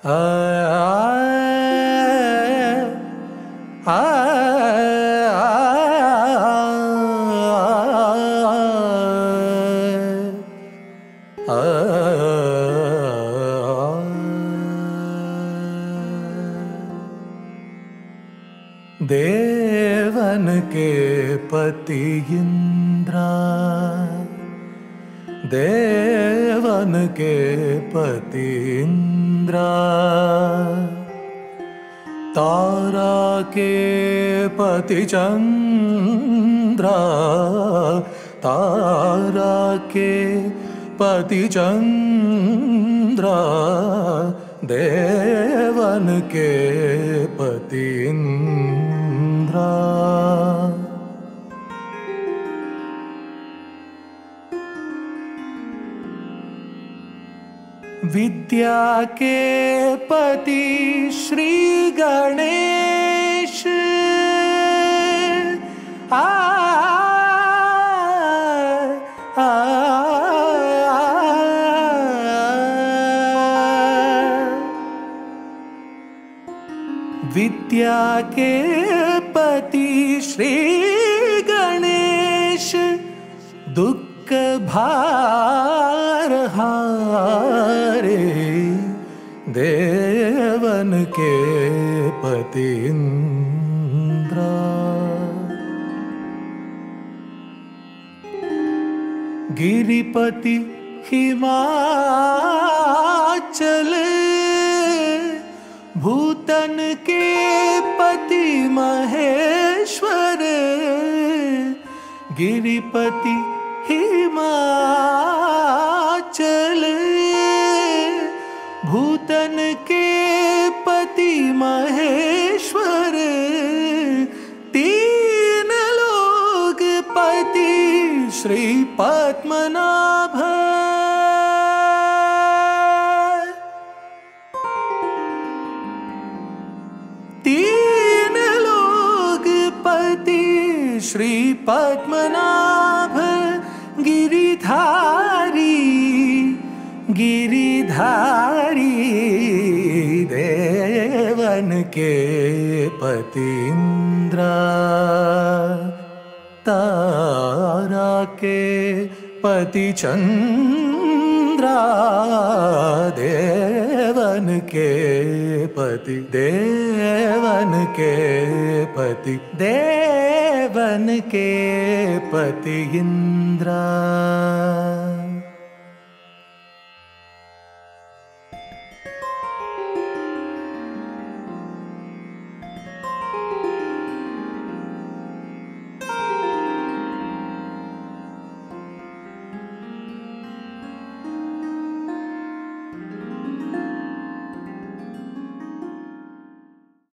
आ, आ, देवन के पति इंद्रा, देवन के पति इंद्रा, तारा के पति चंद्रा, तारा के पति चंद्रा, देवन के पति इंद्रा। विद्या के पति श्री गणेश, आ, आ, विद्या के पति श्री गणेश, दुख भार हारे, देवन के पति इंद्रा। गिरिपति हिमाचल, भूतन के पति महेश्वर, गिरिपति हिमाचल, भूतन के पति महेश्वर, तीन लोग पति श्री पद्मनाभ, तीन लोग पति श्री पद्मनाभ, गिरिधारी, गिरिधारी, देवन के पति इंद्रा, तारा के पति चंद्रा, देवन के पति, देवन के पति, देवन के पति इंद्रा।